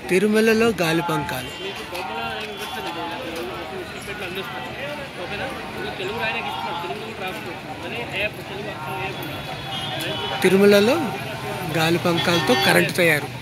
తిరుమలలో గాలిపంకాలు. మీకు బొమ్మల వివరిస్తాను స్క్రిప్ట్లో అందిస్తాను. ఓకేనా? మీరు తెలుగు రాయడానికి ఇస్తున్నాను, తెలుగు రాసుకోవచ్చు. అదే యాప్ తెలుగు అక్షరం యాప్ ఉంది. తిరుమలలో గాలిపంకాలతో కరెంటు తయారు.